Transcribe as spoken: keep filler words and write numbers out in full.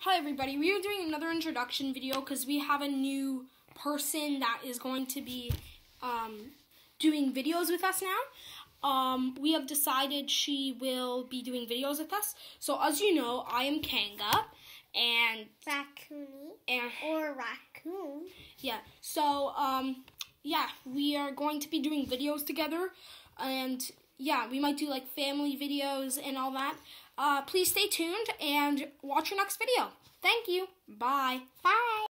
Hi everybody, we are doing another introduction video because we have a new person that is going to be um, doing videos with us now. Um, we have decided she will be doing videos with us. So as you know, I am Kanga and Racoonie and or Raccoon. Yeah, so um, yeah, we are going to be doing videos together, and yeah, we might do like family videos and all that. Uh, please stay tuned and watch your next video. Thank you. Bye. Bye.